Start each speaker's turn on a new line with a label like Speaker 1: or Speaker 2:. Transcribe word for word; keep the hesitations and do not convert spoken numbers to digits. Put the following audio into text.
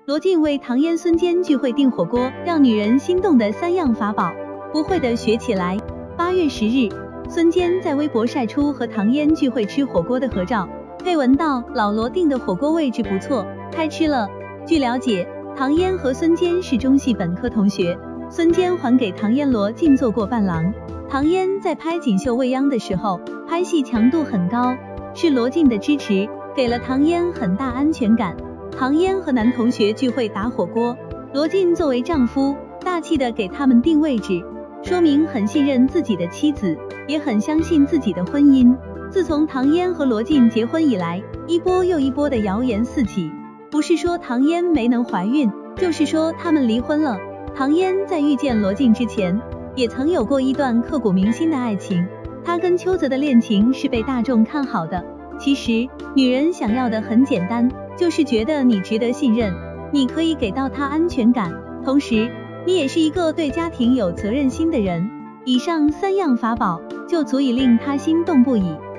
Speaker 1: 罗晋为唐嫣孙坚聚会订火锅，让女人心动的三样法宝，不会的学起来。八月十日，孙坚在微博晒出和唐嫣聚会吃火锅的合照，配文道：老罗订的火锅位置不错，开吃了。据了解，唐嫣和孙坚是中戏本科同学，孙坚还给唐嫣罗晋做过伴郎。唐嫣在拍《锦绣未央》的时候，拍戏强度很高，是罗晋的支持，给了唐嫣很大安全感。唐嫣和男同学聚会打火锅，罗晋作为丈夫，大气的给他们定位置，说明很信任自己的妻子，也很相信自己的婚姻。自从唐嫣和罗晋结婚以来，一波又一波的谣言四起，不是说唐嫣没能怀孕，就是说他们离婚了。唐嫣在遇见罗晋之前，也曾有过一段刻骨铭心的爱情，她跟邱泽的恋情是被大众看好的。其实女人想要的很简单，就是觉得你值得信任，你可以给到她安全感，同时你也是一个对家庭有责任心的人。以上三样法宝就足以令她心动不已。